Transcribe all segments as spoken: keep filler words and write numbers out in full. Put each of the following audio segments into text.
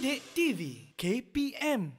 Didik T V K P M.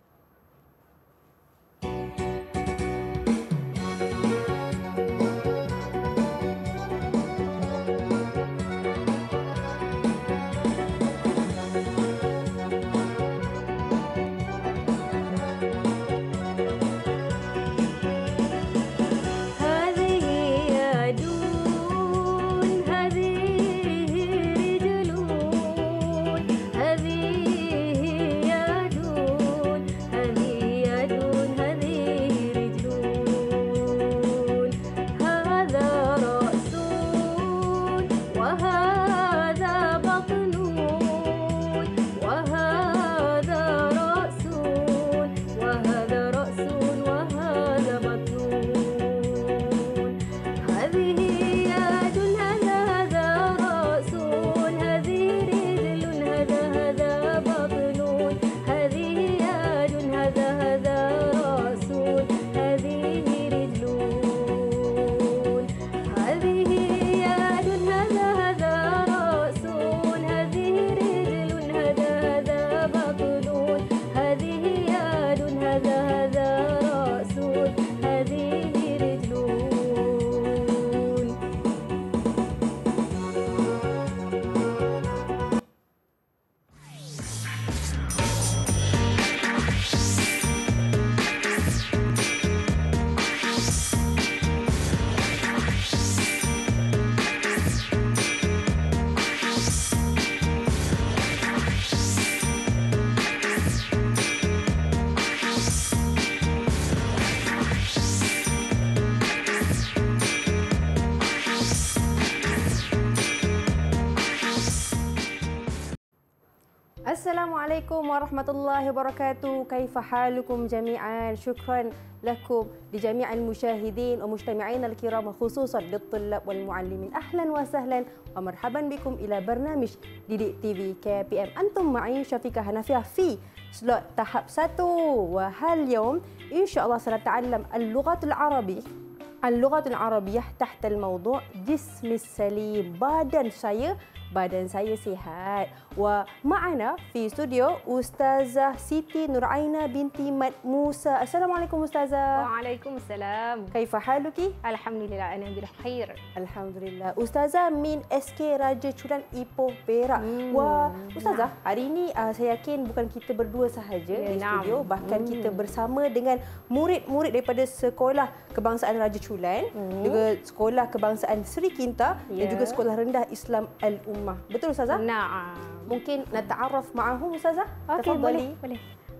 Assalamualaikum warahmatullahi wabarakatuh. Kaifa halukum jami'an? Syukran lakum di jami'al musyahidin wa mujtami'in al-kiram khususan lit-tullab wal muallimin. Ahlan wa sahlan wa marhaban bikum ila barnamij Didik T V K P M. Antum ma'i Syafiqah Hanafiah fi slot tahap satu. Wa hal yawm insyaallah sanata'allam al-lughatul arabi. Al-lughatul arabiyyah tahta al-mawdu' jismi salim. Badan saya badan saya sihat. Wa ma'ana fi studio Ustazah Siti Nuraina binti Mat Musa. Assalamualaikum Ustazah. Waalaikumsalam. Kaifa haluki? Alhamdulillah ana bikhair. Alhamdulillah. Ustazah min S K Raja Curan Ipoh Perak. Hmm. Wah, Ustazah, nah. hari ini uh, saya yakin bukan kita berdua sahaja ya, di studio, nah. bahkan hmm. kita bersama dengan murid-murid daripada Sekolah Kebangsaan Raja Curan, hmm. juga Sekolah Kebangsaan Sri Kinta ya. dan juga Sekolah Rendah Islam Al-Ummah. Betul Ustazah? Naam. Mungkin nata'arraf ma'ahum Ustazah? Okey, boleh, boleh.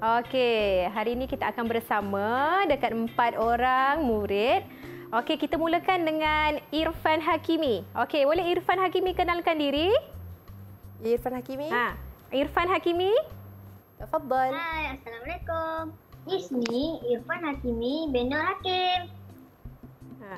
Okey, hari ini kita akan bersama dekat empat orang murid. Okey, kita mulakan dengan Irfan Hakimi. Okey, boleh Irfan Hakimi kenalkan diri? Irfan Hakimi? Ha, Irfan Hakimi. Tafadhal. Hai, Assalamualaikum. Ismi Irfan Hakimi bin Nur Hakim. Ha.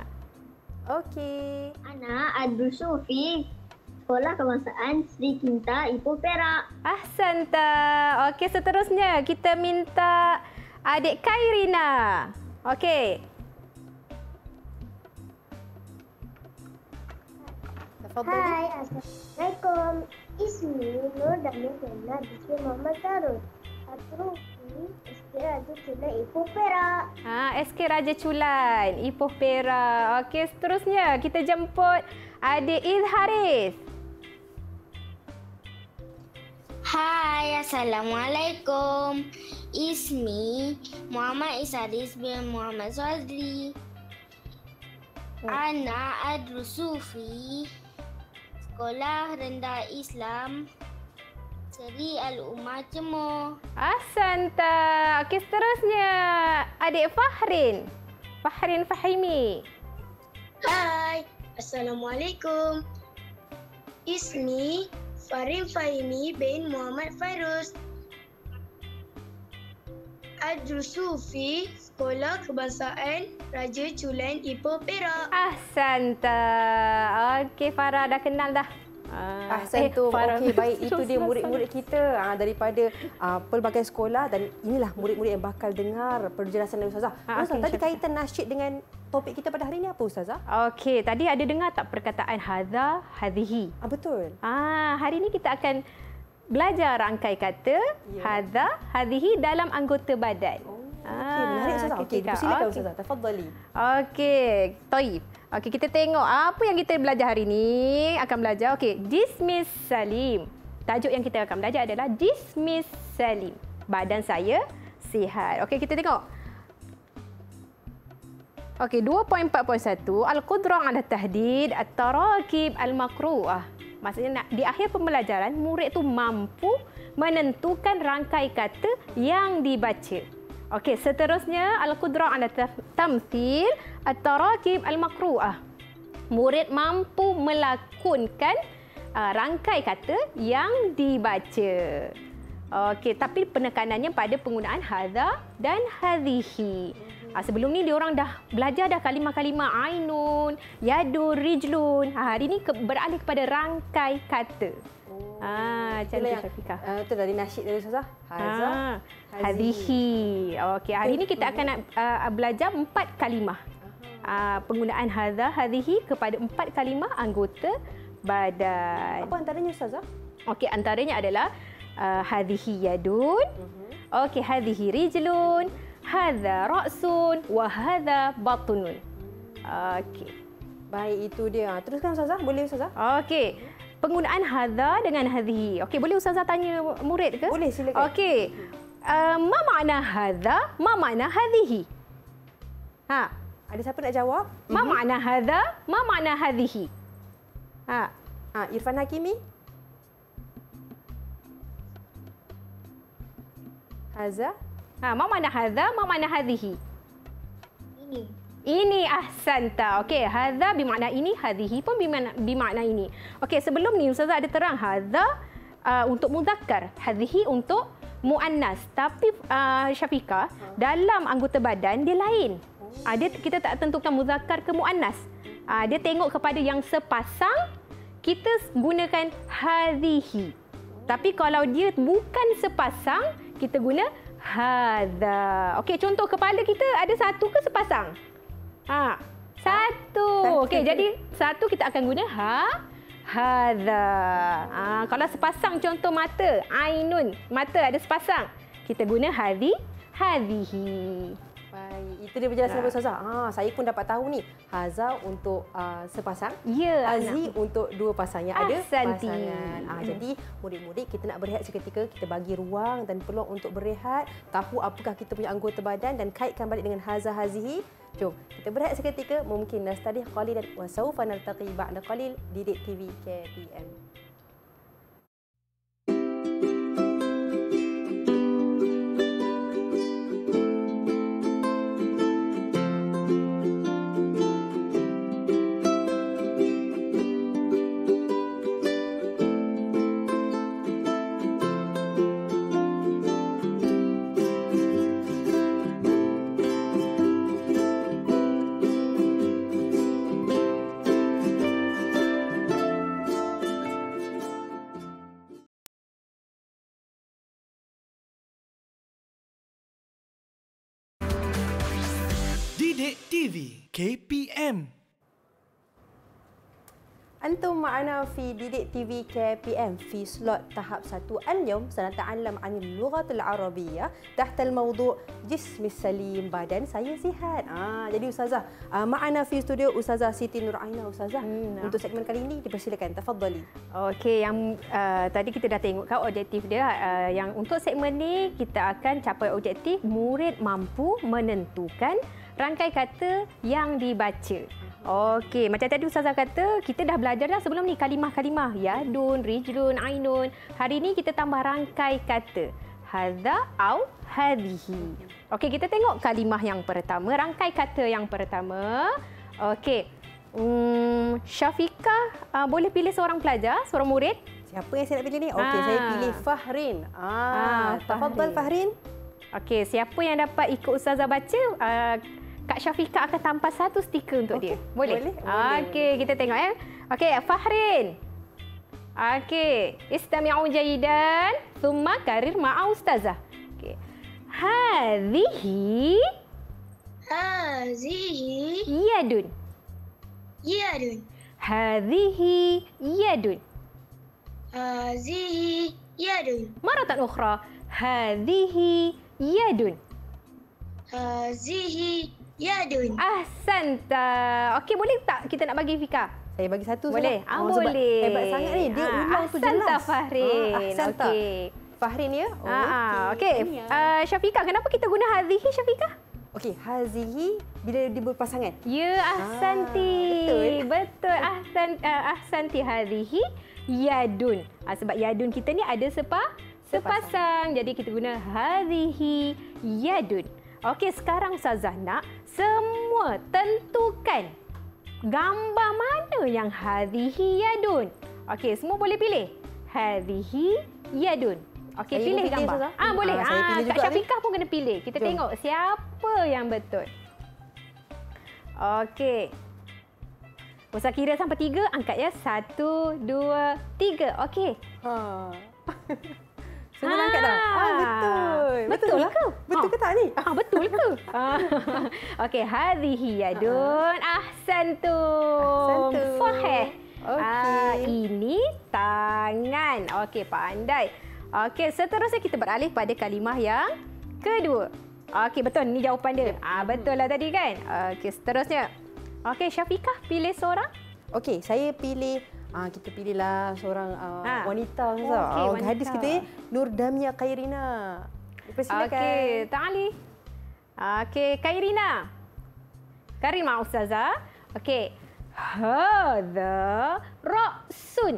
Okey. Ana Abdul Sufi, Sekolah Kebangsaan Sri Kinta Ipoh Perak. Ahsanta. Okey, seterusnya kita minta adik Khairina. Okey. Hai, Assalamualaikum. Ismi Nur Damir Jannah binti Muhammad Sarus. Atrufi S K Raja Culan Ipoh Perak. Ha, S K Raja Culan Ipoh Perak. Okey, seterusnya kita jemput adik Izharis. Hai, Assalamualaikum. Ismi Muhammad Izharis bin Muhammad Swadri. Oh. Ana Adrus Sufi, Sekolah Rendah Islam Seri Al-Ummah Cemor. Ahsanta. Okey, seterusnya adik Fahrin. Fahrin Fahimi. Hai, Assalamualaikum. Ismi Farin Fahimi bin Muhammad Fairuz. Adrus Sufi, Sekolah Kebangsaan Raja Culan Ipoh Perak. Ahsanta. Okey, Farah dah kenal dah. Ahsantum. Eh, Okey, baik, itu dia murid-murid kita ah, daripada ah, pelbagai sekolah, dan inilah murid-murid yang bakal dengar penjelasan dari Ustazah. Ah, Ustazah, okay, tadi kaitan nasyid dengan topik kita pada hari ini apa Ustazah? Okey, tadi ada dengar tak perkataan hadza, hadhihi? Ah, betul. Ah, hari ini kita akan belajar rangkai kata Ya. hadza, hadhihi dalam anggota badan. Oh, okey, menarik Ustazah. Okey, silakan Ustazah. Tafadhali. Okey, taib. Okey, kita tengok apa yang kita belajar hari ini. Akan belajar, okey, jismis salim. Tajuk yang kita akan belajar adalah jismis salim. Badan saya sihat. Okey, kita tengok. Okey, dua titik empat titik satu. Al-Qudrah ala tahdid at-tarakib al-makru'ah. Maksudnya di akhir pembelajaran, murid tu mampu menentukan rangkai kata yang dibaca. Okey, seterusnya Al-Qudrah ala tamthil at-tarakib al-makru'ah. Murid mampu melakonkan uh, rangkai kata yang dibaca. Okey, tapi penekanannya pada penggunaan hadza dan hadhihi. Ha, sebelum ni diorang dah belajar dah kalimah-kalimah ainun, yadun, rijlun. Ha, hari ni ke, beralih kepada rangkai kata. Oh. Ha, cantik Syafiqah. Uh, itu dari nasyid dari Ustazah. Hadza, ha, hadhihi. Okey, hari ni kita akan nak uh, belajar empat kalimah. Uh, penggunaan hadza, hadhihi kepada empat kalimah anggota badan. Apa antaranya Ustazah? Okey, antaranya adalah uh, hadhihi yadun. Uh-huh. Okey, hadhihi rijlun. Hadza ra'sun wa hadza batnun. Okey. Baik, itu dia. Teruskan Ustazah, boleh Ustazah? Okey. Penggunaan hadza dengan hadhihi. Okey, boleh Ustazah tanya murid ke? Boleh, silakan. Okey. Uh, ma makna hadza? Ma makna hadhihi? Ha, ada siapa nak jawab? Ma mm-hmm. makna hadza? Ma makna hadhihi? Ha. Ha, Irfan Hakimi. Hadza. Ha, ma makna hadza, ma makna hadhihi? Ini. Ini ahsanta. Okey, hadza bermakna ini, hadhihi pun bermakna, bermakna ini. Okey, sebelum ni Ustazah ada terang hadza uh, untuk muzakkar, hadhihi untuk muannas. Tapi uh, Syafiqah, dalam anggota badan dia lain. Uh, dia kita tak tentukan muzakkar ke muannas. Uh, dia tengok kepada yang sepasang, kita gunakan hadhihi. Tapi kalau dia bukan sepasang, kita guna hadza. Okey, contoh kepala kita ada satu ke sepasang? Ha, satu. Okey, jadi satu kita akan guna ha, hadza. Ha, kalau sepasang contoh mata, ainun, mata ada sepasang, kita guna hadhi, hadhihi. Baik, itu dia penjelasan daripada Ustazah. Ha, saya pun dapat tahu ni. Hadza untuk uh, sepasang, ya, hazi untuk dua pasang yang ada Ahsanti. pasangan. Ha, hmm. Jadi murid-murid kita nak berehat seketika, kita bagi ruang dan peluang untuk berehat, tahu apakah kita punya anggota badan dan kaitkan balik dengan hadza hazihi. Jom kita berehat seketika, mungkin nastadih qalilan wa sawfa naltaqi ba'da qalil di Didik T V K P M. Didik T V K P M. Antum ma'ana fi Didik T V K P M في slot tahap satu. اليوم سنتعلم عن اللغة العربية تحت الموضوع جسم السليم, badan saya sihat. Ah, jadi Ustazah, ah, ma'ana fi studio Ustazah Siti Nur Aina. Ustazah, hmm, untuk segmen kali ini dipersilakan, tafadhali. Okey, yang uh, tadi kita dah tengok kan objektif dia. Uh, yang untuk segmen ni kita akan capai objektif murid mampu menentukan rangkai kata yang dibaca. Okey, macam tadi Ustazah kata, kita dah belajar dah sebelum ni kalimah-kalimah. Yadun, rijlun, ainun. Hari ni kita tambah rangkai kata. Hadza au hadhihi. Okey, kita tengok kalimah yang pertama, rangkai kata yang pertama. Okey. Hmm, Syafiqah, uh, boleh pilih seorang pelajar, seorang murid? Siapa yang saya nak pilih ni? Okey, ah. saya pilih Fahrin. Ah, ah tafadhal Fahrin. Okey, siapa yang dapat ikut Ustazah baca, uh, Kak Syafiqah akan tampal satu stiker untuk okay. dia. Boleh? Boleh. Okey, kita tengok eh. Okey, Fahrin. Okey, istami'u jayidan, thumma karir ma'a Ustazah. Okey. Hadhihi Hazihi yadun. yadun. Hadhihi yadun. Hazihi yadun. Maratan ukhra. Hadhihi yadun. Hazihi yadun. Ahsanta. Okey, boleh tak kita nak bagi Fika? Saya bagi satu. Boleh? Salah. Ah, Oh, sebab boleh. Hebat sangat ni. Dia Ah, ulang tu Ahsanta jelas. Fahrin. Ah, Ahsanta. Okey. Fahrin ya? Oh, Ah, ah, okey. Ini ya. Uh, Syafiqah, kenapa kita guna hadhihi Syafiqah? Okey, hazihi bila dia berpasangan. Ya, ahsanti. Ah, betul. Betul. Ahsan uh, ahsanti hadhihi yadun. Ah, sebab yadun kita ni ada sepa sepasang. Jadi kita guna hadhihi yadun. Okey, sekarang Ustazah nak semua tentukan gambar mana yang hadhihi yadun. Okey, semua boleh pilih. Hadhihi yadun. Okey, Saya pilih pilih, gambar. Ustazah? Ah, boleh. Ah, saya Ah, pilih Kak juga ni. Syafiqah pun kena pilih. Kita Jom. tengok siapa yang betul. Okey. Ustaz kira sampai tiga, angkat ya. Satu, dua, tiga. Okey. Ha. Semua dah angkat dah? Ah, betul. Betul lah. ke? Betul Ah. ke tak ni? Ah, betul ke? Ah. Okey, hadhihi yadun. Ahsantum. Ahsantum. Sahih. Okey. Ah, ini tangan. Okey, pandai. Okey, seterusnya kita beralih pada kalimah yang kedua. Okey, betul. Ni jawapan dia. Ah, betul lah tadi kan? Okey, seterusnya. Okey, Syafiqah pilih seorang. Okey, saya pilih ah kita pilihlah seorang ah, Ah. wanita Oh, Ustazah. okey, Ah, wanita. gadis kita ni Nur Damia Khairina. Persilakan. Okey, Ta'ali. Okey, Kairina. Karima Ustazah. Okey. Hadza ra'sun.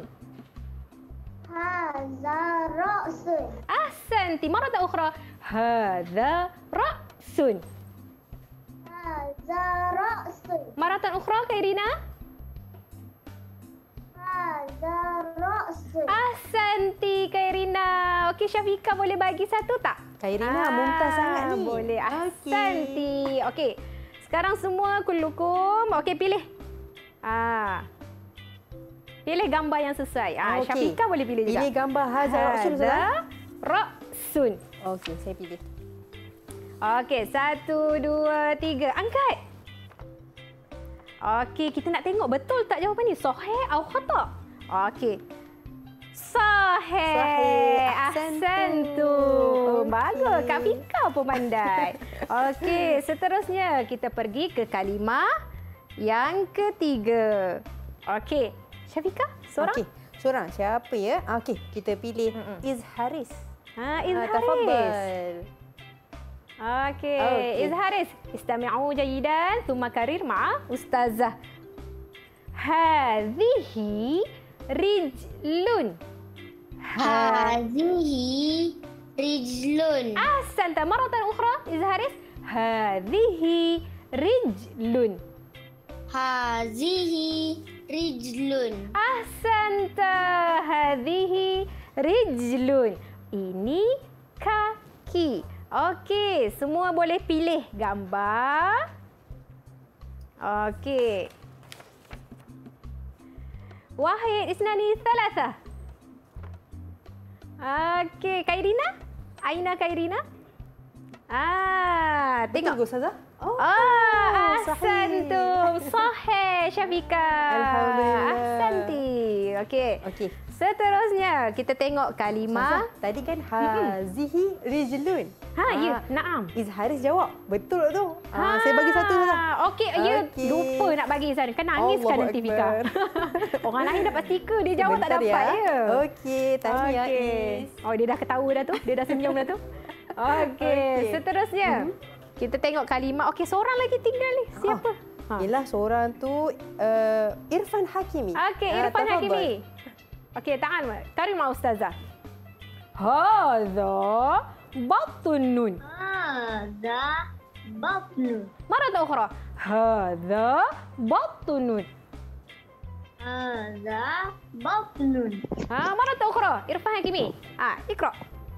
هذا رأس. Ahsanti. Maratan ukhra. Hadza ra'sun. هذا رأس. Maratan ukhra, Kairina. هذا رأس. Ahsanti, Kairina. Okey, Syafiqah boleh bagi satu tak? Khairina mumtaz sangat ni. Boleh. Okey. Ahsanti. Okey. Sekarang semua kullukum. Okey, pilih. Ah. Pilih gambar yang sesuai. Ah, Okey. Syafiqah boleh pilih juga. Pilih gambar Hadza Ra'sun Ustazah. Hadza ra'sun. Okey, saya pilih. Okey, satu, dua, tiga. Angkat. Okey, kita nak tengok betul tak jawapan ni? Sahih atau khata? Okey. Sahih. Sahih. Ahsantum. Okey. Bagus. Kak Fika pun pandai. Okey, seterusnya kita pergi ke kalimah yang ketiga. Okey. Syafiqah, seorang? Okey, seorang. Siapa ya? Ah, Okey, kita pilih Mm-mm. Izharis. Ha, Ah, Izharis. Tafaddal. Okey, Okey. Izharis. Istami'u jayidan, thumma karir ma'a ustazah. Hadhihi rijlun. هذه رجل. Ahsanta. Maratan ukhra, Izharis. Hadhihi rijlun. هذه رجل. Ahsanta. Hadhihi rijlun. Ini kaki. Okey, semua boleh pilih gambar. Okey. Wahid, isnani, thalatha. Okey, Kairina? Aina Kairina? Ah, Betul tengok. ke Ustazah? Oh, Ah, sahih. ahsantum. Sahih, Syafiqah. Alhamdulillah. Ahsanti. Okey. Okey. Seterusnya, kita tengok kalimah. Ustazah, tadi kan hazihi rijlun. Ha, ya, Ah, naam. Izharis jawab. Betul tak tu? Ah, saya bagi satu Ustazah. Okey, ya, Okey. lupa nak bagi Izharis. Kan nangis kan Allahu nanti Fika. Akbar. Orang lain dapat stiker, dia jawab tak Sebentar dapat ya. Okey, tahniah Okey. Is. Oh, dia dah ketawa dah tu. Dia dah senyum dah tu. Okey, Okey. seterusnya. Kita tengok kalimah. Okey, seorang lagi tinggal ni. Siapa? Ha. Ialah seorang tu uh, Irfan Hakimi. Okey, Ah, Irfan tafaddal. Hakimi. Okey, ta'al. Karimah Ustazah. Hadza batnun. هذا بطن. مرة أخرى. هذا بطن. هذا بطن. ها مرة أخرى. إرفع حكيمي. آه اقرأ.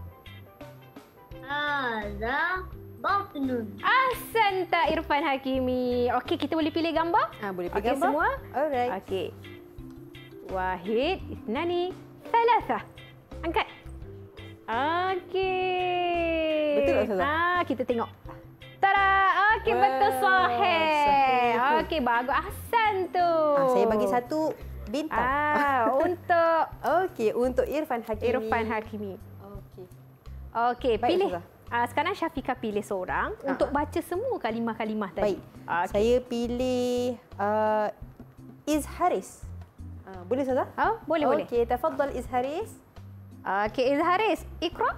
هذا بطن. أحسنت إرفان Hakimi. Okey, kita boleh pilih gambar? Ah, boleh Okey, pilih gambar. semua? Alright. Okey. Wahid, ithnani, thalatha. Angkat. Okey. Betul tak, Ustazah? Ah, kita tengok. Tada! Okey, Wah, betul sahih. sahih. Okey, bagus. Ahsantum. Ah, saya bagi satu bintang. Ah, untuk Okey, untuk Irfan Hakimi. Irfan Hakimi. Okey. Okey, Baik, pilih. Ustazah. Uh, sekarang Syafiqah pilih seorang Ha. untuk baca semua kalimah-kalimah tadi. Baik. Ah, okey. Saya pilih uh, Izharis. Uh, boleh Ustazah? Oh, boleh, boleh. Okey, tafadhal Izharis. Okey, Izharis, Iqra.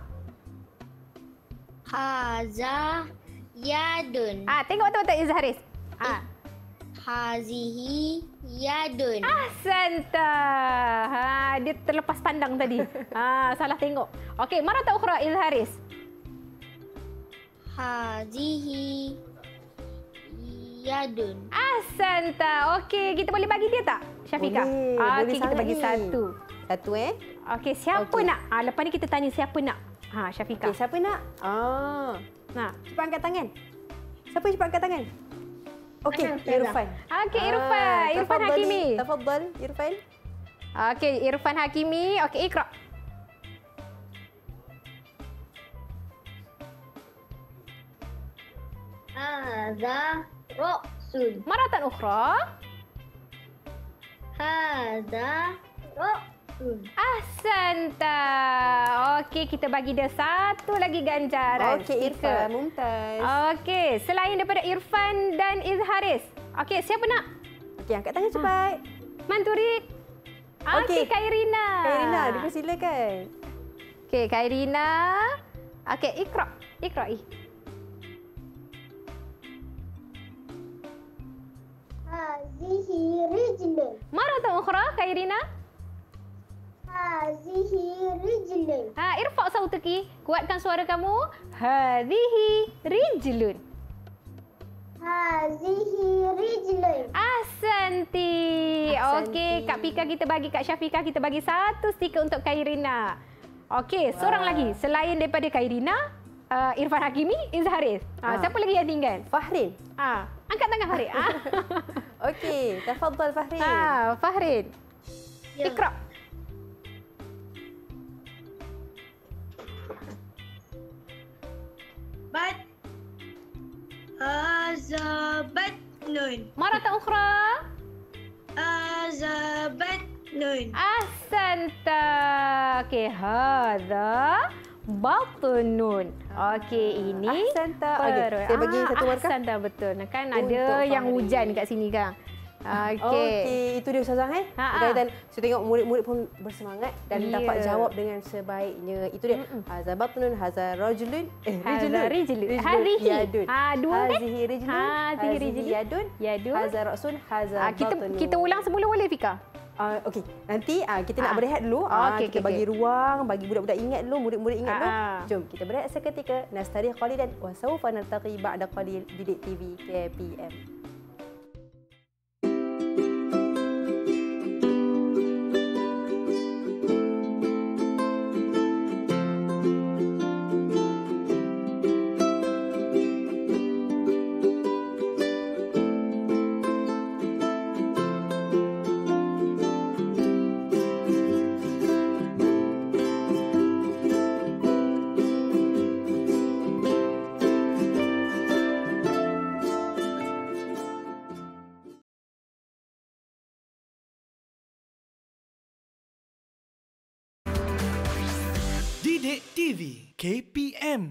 Haza yadun. Ah, tengok betul-betul Izharis. Ah. Hazihi yadun. Ahsanta. Ha, dia terlepas pandang tadi. Ha, salah tengok. Okey, maratan ukhra Izharis. Hazihi yadun. Ahsanta. Okey, kita boleh bagi dia tak? Syafiqah. Boleh, Ah, boleh okey, kita sangat bagi ni. satu. Satu eh. Okey, siapa Okey. nak? Ah, lepas ni kita tanya siapa nak. Ha, Syafiqah. Okey, siapa nak? Ah. Nah. Cepat angkat tangan. Siapa yang cepat angkat tangan? Okey, Ana, Ustazah. Irfan. Okey, Irfan. Irfan tafadhali, Hakimi. Tafadhal, Irfan. Okey, Irfan Hakimi. Okey, Iqra. Hadza ra'sun. Maratan ukhra. Hadza ra'sun. Ahsanta. Okey, kita bagi dia satu lagi ganjaran. Okey, stiker. Irfan, mumtaz. Okey, selain daripada Irfan dan Izharis. Okey, siapa nak? Okey, angkat tangan cepat. Manturid. Okey, Okey. Khairina. Kairina, dipersilakan. Okey, Khairina. Okey, Iqra. Iqra'i. Hazihi rijlun. Maratan ukhra, Khairina. Hazihi rijlun. Ha, irfa' sautaki. Kuatkan suara kamu. Hadhihi rijlun. Hazihi rijlun. Ahsanti. Ahsanti. Okey, Kak Pika kita bagi, Kak Syafiqah kita bagi satu stiker untuk Khairina. Okey, seorang lagi. Selain daripada Khairina, uh, Irfan Hakimi, Izharis. Ha, Ah. siapa lagi yang tinggal? Fahrin. Ha, angkat tangan Fahrin. Ha. Okey, tafadhal Fahrin. ha, Fahrin. Ya. Iqra. Bat. Hadza batnun. Maratan ukhra. Hadza batnun. Ahsanta. Okey, hadza batnun. Okey, ini Ahsanta. Okey, perut. saya bagi Ah, satu markah. Ahsanta, betul. Kan Untuk ada yang Fahri. hujan kat sini kan. Okey. Okey, itu dia Ustazah eh. Ha, ha. Dan, dan saya tengok murid-murid pun bersemangat dan Ya. dapat jawab dengan sebaiknya. Itu dia. Hazar batnun, hazar rajulun. Eh, Hadza rijlun. Rijlun Hadhihi. yadun. Ha, dua kan? Hazihi rijlun. Hazihi rijlun. yadun. Yadun. Hazar ra'sun, hazar Ah, kita batnun. kita ulang semula boleh Fika? Uh, Okey, nanti uh, kita nak Ah. berehat dulu. Oh, Ah, okey, kita okey, bagi okey. ruang, bagi budak-budak ingat dulu, murid-murid ingat dulu. Ah, ah. Jom kita berehat seketika. Nastarih qalilan wa sawfa naltaqi ba'da qalil di Didik T V K P M. Didik T V K P M.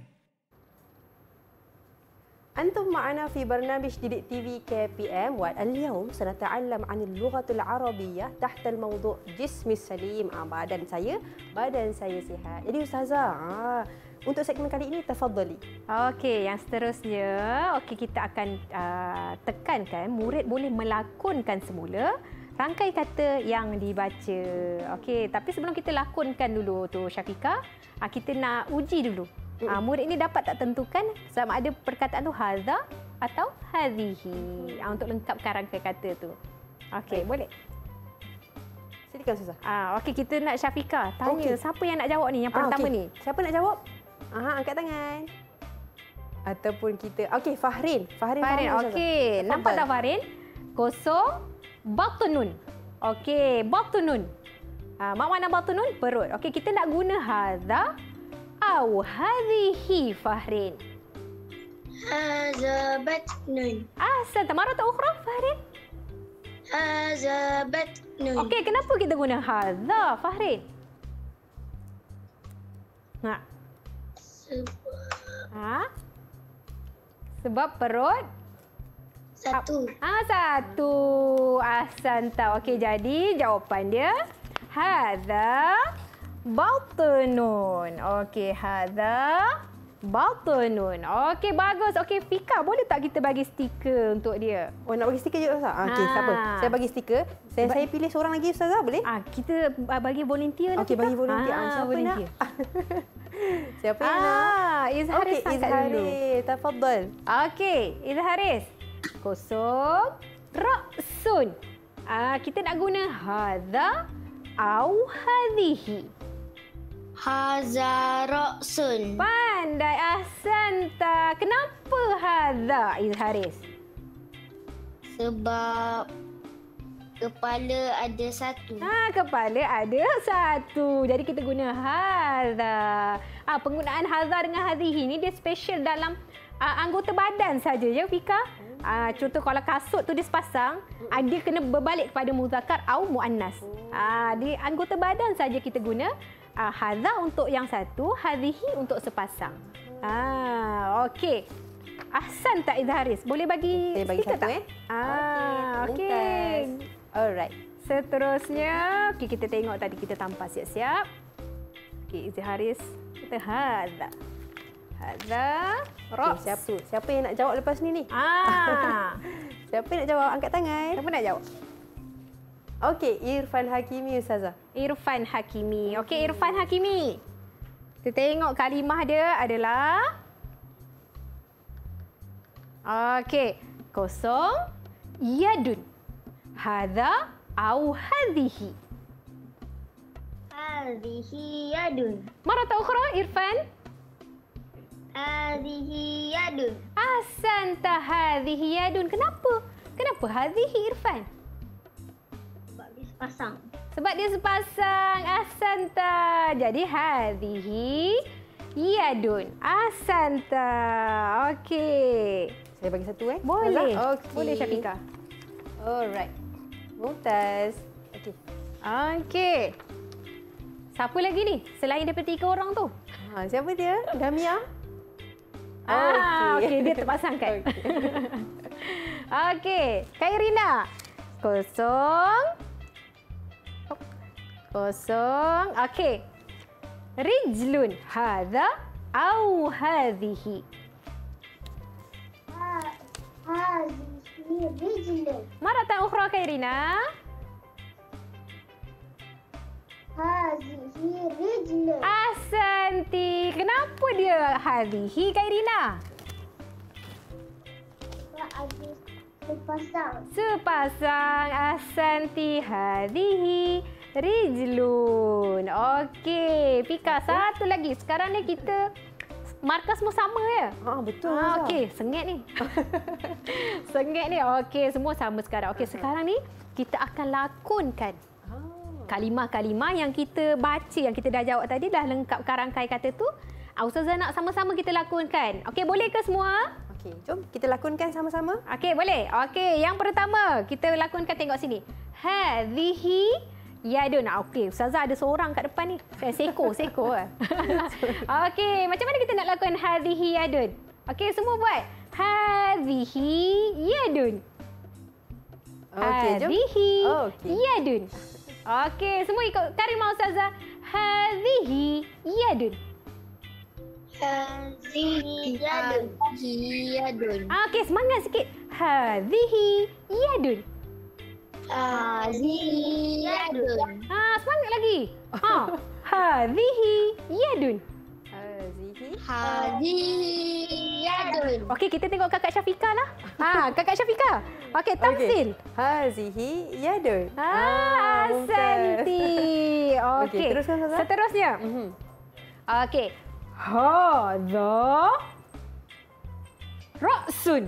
أنتم معنا في برنامج ديديك تي في كي بي إم واليوم سنتعلم عن اللغة العربية تحت الموضوع جسمي السليم. آه badan saya, badan saya sihat. Jadi Ustazah, ah, untuk segmen kali ini tafadhali. Okey, yang seterusnya, okey kita akan uh, tekankan murid boleh melakonkan semula rangkai kata yang dibaca. Okey, tapi sebelum kita lakonkan dulu tu Syafiqah, uh, kita nak uji dulu. Uh, murid ini dapat tak tentukan sama ada perkataan tu hadza atau hadhihi uh, untuk lengkapkan rangkai kata tu. Okey, boleh. Silakan Ustazah. Ah, okey kita nak Syafiqah tanya Okey. siapa yang nak jawab ni yang Ah, pertama okey. ni. Siapa nak jawab? Aha, angkat tangan. Ataupun kita, okey Fahrin. Fahrin, Farin, faham, Ustazah? okey. Nampak tak Farin? Kosong, batnun. Okey, batnun. Ha, mak mana batnun? Perut. Okey, kita nak guna hadza atau hadhihi Fahrin. Hadza batnun. Ahsan. Marah ukhra Fahrin? Hadza batnun. batnun. Okey, kenapa kita guna hadza, Fahrin? Ha. Sebab Ha? Sebab perut satu. Ah, satu. Ahsanta. Okey, jadi jawapan dia hadza batnun. Okey, hadza batnun. Okey, bagus. Okey, Fika, boleh tak kita bagi stiker untuk dia? Oh, nak bagi stiker je Ustaz? Ah, okey, Ah. tak apa. Saya bagi stiker. Saya saya pilih seorang lagi Ustazah, boleh? Ah, kita ah, bagi volunteer lah. Okey, Fika. bagi volunteer. Ah, Ah, siapa volunteer. nak? Siapa yang nak? Ah, Izharis Okey, angkat dulu. Izharis. Tafadhal. Okey, Izharis. Kosong. Ra'sun. Ah, kita nak guna hadza au hadhihi. Haza ra'sun. Pandai, ahsanta. Kenapa hadza, Izharis? Sebab kepala ada satu. Ha, kepala ada satu. Jadi kita guna hadza. Ah, penggunaan hadza dengan hadhihi ni dia special dalam ah, anggota badan saja ya, Fika. Ah, contoh kalau kasut tu dia sepasang, ah, dia kena berbalik kepada muzakkar atau muannas. Ah, di anggota badan saja kita guna ah, hadza untuk yang satu, hadhihi untuk sepasang. Ah, okey. Ahsan tak Izharis? Boleh bagi Saya bagi stiker satu tak? eh. Ah, okey. mumtaz. Alright. Seterusnya, okay, kita tengok tadi kita tampal siap-siap. Okey, Izharis, kita hadza. Hadza, Okay, ra's. siapa, siapa yang nak jawab lepas ni ni? Ah, Siapa yang nak jawab? Angkat tangan. siapa nak jawab? Okey, Irfan Hakimi Ustazah. Irfan Hakimi. Okey, Irfan Hakimi. Kita tengok kalimah dia adalah okey, kosong yadun. Hadza au hadhihi. Hadhihi yadun. Marata ukhra Irfan. Hadhihi yadun. Ahsanta, hadhihi yadun. Kenapa? Kenapa hadhihi Irfan? Sebab dia sepasang. Sebab dia sepasang. Ahsanta. Jadi hadhihi yadun. Ahsanta. Okey. Saya bagi satu eh. Boleh. Ustazah? Okey. Boleh Syafiqah. Alright. Mumtaz. Okey. Okey. Siapa lagi ni selain daripada tiga orang tu? Ha, siapa dia? Damia? Ah, Okey. okey, dia terpasang kan. Okey. Okey, Kak Irina. Kosong. Kosong. Okey. Rijlun hadza au hadhihi. Ha- Hazihi rijlun. Maratan ukhra Kak Irina. Hazihi rijlun. Ahsanti. Kenapa dia hadhihi Kak Irina? Sebab ada sepasang. Sepasang. Ahsanti. Hadhihi rijlun. Okey, Fika, satu lagi. Sekarang ni kita markah semua sama ya? Ah, betul. Ah, Ustazah. okey, sengit ni. Sengit ni. Okey, semua sama sekarang. Okey, sekarang ni kita akan lakonkan kalimah-kalimah yang kita baca, yang kita dah jawab tadi, dah lengkap karangkai kata tu. Ah, Ustazah nak sama-sama kita lakonkan. Okey, boleh ke semua? Okey, jom kita lakonkan sama-sama. Okey, boleh. Okey, yang pertama kita lakonkan, tengok sini. Hadhihi yadun. Okey, Ustazah ada seorang kat depan ni. Saya seko, seko. Okey, macam mana kita nak lakukan hadhihi yadun? Okey, semua buat. Hadhihi yadun. Okey, jom. Hadhihi Oh, okey. yadun. Okey, semua ikut kalimah Ustazah. Hadhihi yadun. Hadhihi yadun. Hiyadun. Ah, okey, semangat sikit. Hadhihi yadun. Hadhihi yadun. Ah, semangat lagi. Ha. Hadhihi yadun. Hazihi. Hadhihi yadun. Okey, kita tengok Kakak Syafiqah lah. Ha, Kakak Syafiqah. Okey, tamsil. Hazihi yadun. Ah, mumtaz. Santi. Okey. Okey, teruskan, Ustazah. Seterusnya. Mhm. Okey. Hadza ra'sun.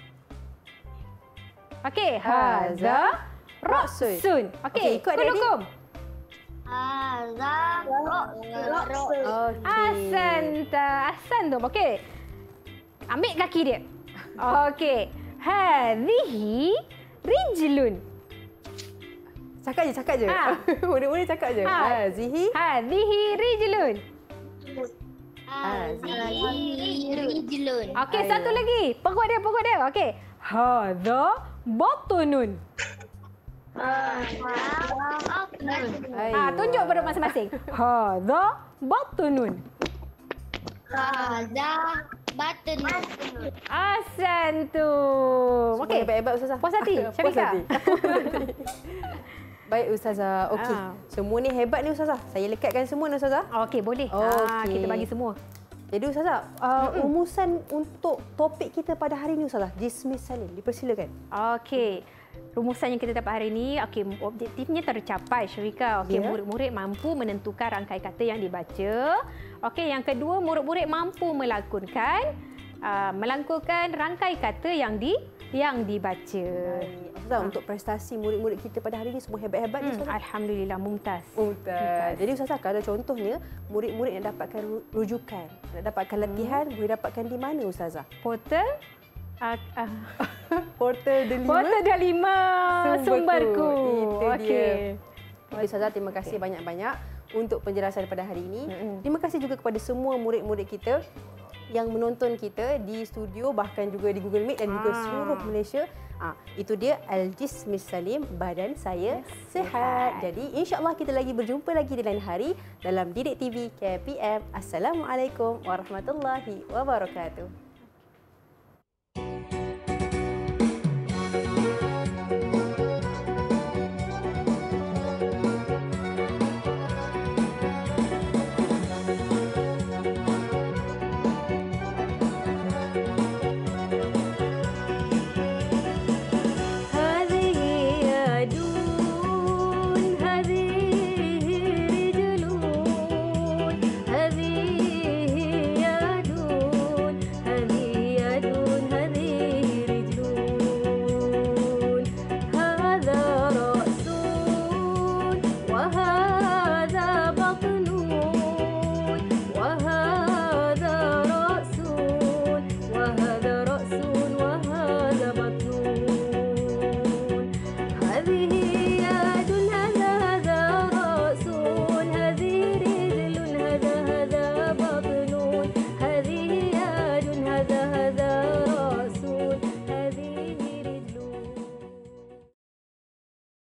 Okey, hadza Ra'sun. ra'sun. Okey, Okey, ikut adik-adik. kulukum. Hadza ra'sun. Okey. Ahsanta. Ahsan tu. Okey. Ambil kaki dia. Okey. Hadhihi rijlun. Cakap je, cakap je. Ha. Murid-murid cakap je. Ha. Hazihi. Hadhihi rijlun. Hazihi rijlun. Okey, Ayo. satu lagi. Perut dia, perut dia. Okey. Hadha batunun. Ah, tunjuk perut masing-masing. Hadha batunun. Hadza batun. Ahsantum. Okey, Okey. hebat-hebat Ustazah. Puas hati, Puas Syarika? hati. Baik Ustazah. Okey. Ah. Semua ni hebat ni Ustazah. Saya lekatkan semua ni Ustazah. Okey, boleh. Ah, Okey. kita bagi semua. Jadi Ustazah, uh, rumusan untuk topik kita pada hari ini Ustazah, Jismi Salim. Dipersilakan. Okey. Rumusan yang kita dapat hari ini, okey, objektifnya tercapai, Syarika. Okey, Ya. murid-murid mampu menentukan rangkai kata yang dibaca. Okey, yang kedua, murid-murid mampu melakonkan uh, melakukan rangkai kata yang di yang dibaca. Ustazah, untuk prestasi murid-murid kita pada hari ini semua hebat-hebat ni Hmm, Ustazah. Alhamdulillah, mumtaz. Mumtaz. Jadi Ustazah, kalau contohnya murid-murid nak dapatkan ru- rujukan, nak dapatkan latihan, boleh dapatkan di mana Ustazah? Portal uh, uh, Portal Delima. Portal Delima Sumberku. Sumberku. Itu dia. Okey. Jadi Ustazah, terima kasih banyak-banyak untuk penjelasan pada hari ini. Mm-mm. Terima kasih juga kepada semua murid-murid kita yang menonton kita di studio, bahkan juga di Google Meet dan juga Ah. seluruh Malaysia. Ah, itu dia Al-Jismi Salim, badan saya sihat. Jadi insya-Allah kita lagi berjumpa lagi di lain hari dalam Didik T V K P M. Assalamualaikum warahmatullahi wabarakatuh.